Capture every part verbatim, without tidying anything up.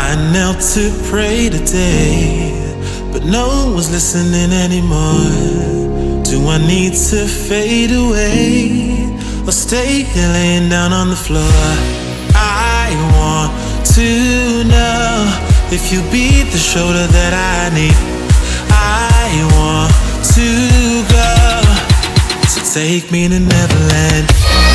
I knelt to pray today, but no one's listening anymore. Do I need to fade away or stay here laying down on the floor? I want to know if you be the shoulder that I need. I want to go, so take me to Neverland.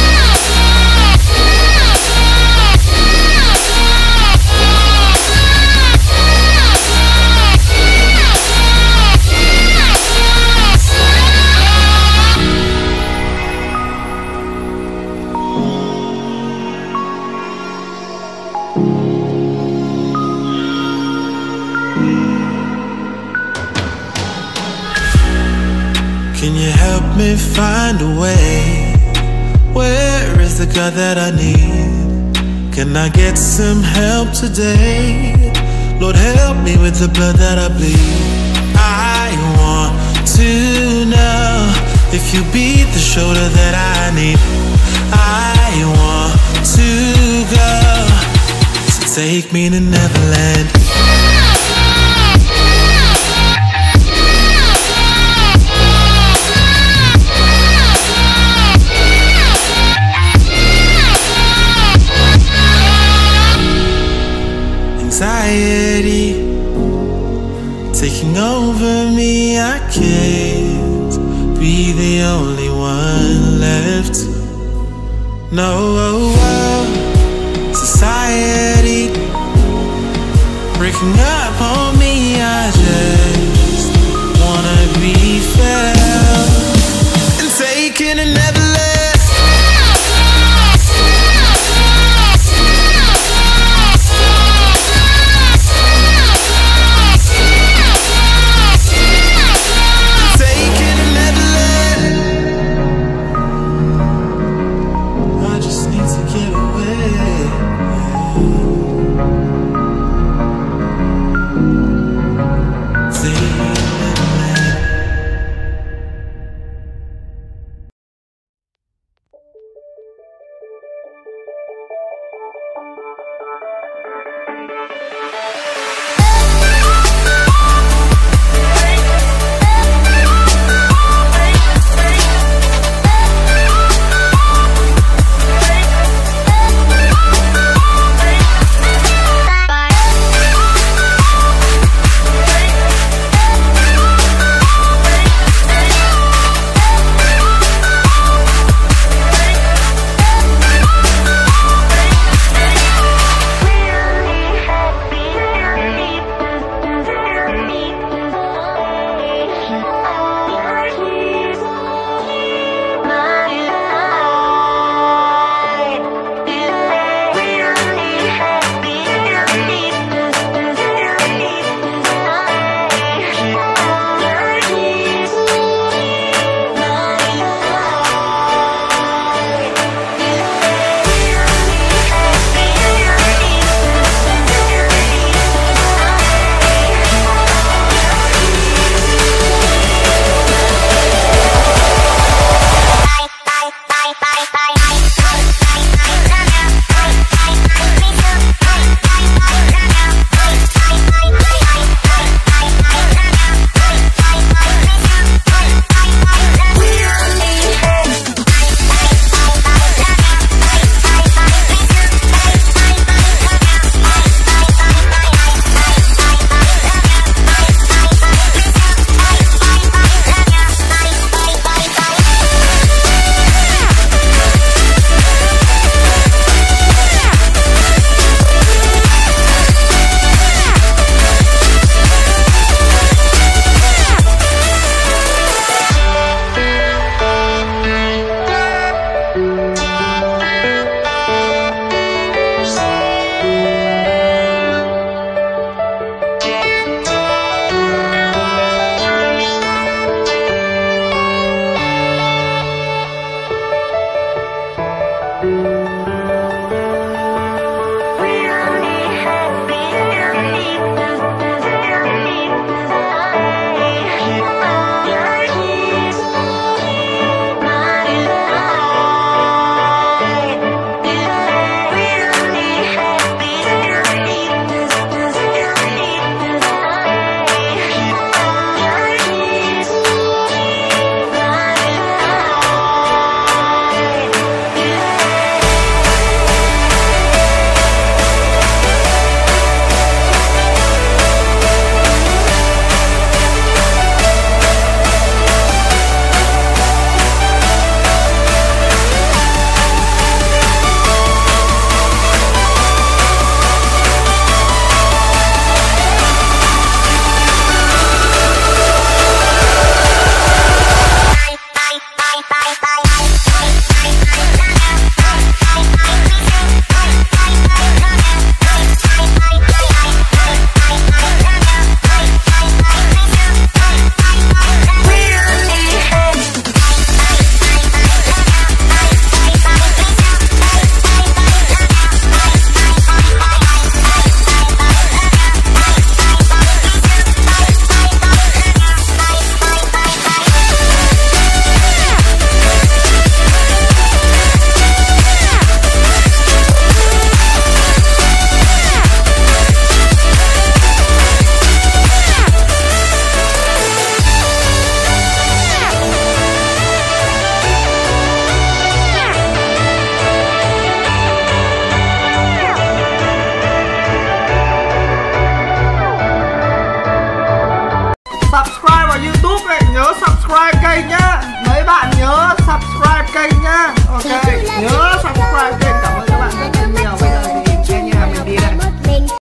Can you help me find a way? Where is the God that I need? Can I get some help today? Lord, help me with the blood that I bleed. I want to know if you be the shoulder that I need. I want to go, so take me to Neverland. Anxiety taking over me, I can't be the only one left. No, society breaking up.